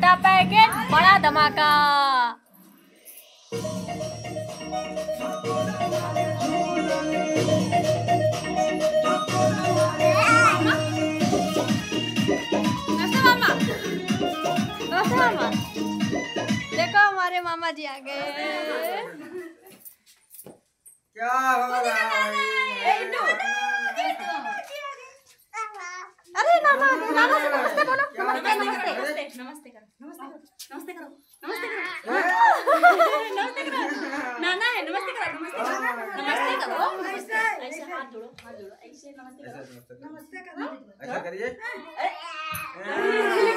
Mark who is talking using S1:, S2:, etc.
S1: छोटा पैकेट बड़ा धमाका। मामा, देखो हमारे मामा जी आ गए।
S2: क्या हो रहा है?
S1: अरे नाना नाना से नमस्ते बोलो।
S3: नमस्ते नमस्ते नमस्ते करो नमस्ते करो नमस्ते करो नमस्ते करो नाना है नमस्ते करो नमस्ते करो ऐसे हाथ जोड़ो ऐसे नमस्ते करो
S2: ऐसा करिए।